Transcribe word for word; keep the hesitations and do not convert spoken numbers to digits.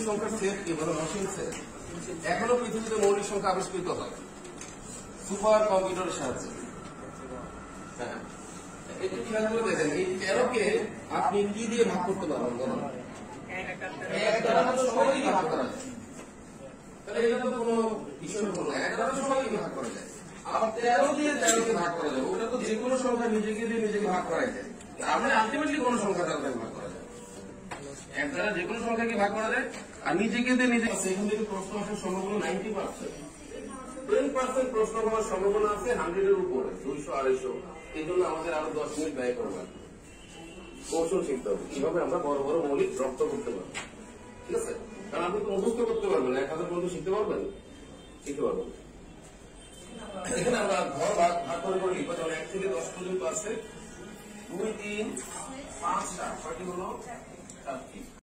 সংখ্যার সেট এবার অসীম সেট এখনো পৃথিবীতে মৌলিক সংখ্যা আবিষ্কৃত হয় সুপার কম্পিউটারের সাহায্যে। হ্যাঁ, একটু খেয়াল করে দেখেন এই তেরোকে আপনি কি দিয়ে ভাগ করতে পারবেন বলুন? এক দ্বারা সবাই ভাগ করা যায়, তাহলে এটা তো কোনো বিষয় হলো না, এক দ্বারা সবাই ভাগ করা যায়। আবার তেরো দিয়ে তেরোকে ভাগ করা যায়, ওটা তো যে কোনো সংখ্যা নিজেকে দিয়ে নিজেকে ভাগ করা যায়। আমরা আলটিমেটলি কোনো সংখ্যা দ্বারা ভাগ করা যায়, এক দ্বারা যে কোনো সংখ্যাকে ভাগ করা যায় আর নিজেকে দিয়ে নিজে। সেখান থেকে প্রশ্ন আসার সম্ভাবনা নাইনটি পার্সেন্ট টেন পার্সেন্ট প্রশ্ন হওয়ার সম্ভাবনা আছে হান্ড্রেডের উপরে, দুইশো আড়াইশো। এই জন্য আমাদের আরো দশ মিনিট ব্যয় করবেন, কৌশল শিখতে হবে কিভাবে আমরা বড় বড় মৌলিক রপ্ত করতে পারবো। ঠিক আছে, কারণ আপনি তো মুখস্থ করতে পারবেন, এক হাজার পর্যন্ত শিখতে পারবেন, শিখতে পারবেন। এখানে আমরা ঘর ভাগ ভাগ করে করে লিখবো, যেমন এক থেকে দশ পর্যন্ত আছে, দুই তিন পাঁচ সাত, ছয়টি হলো সাতটি।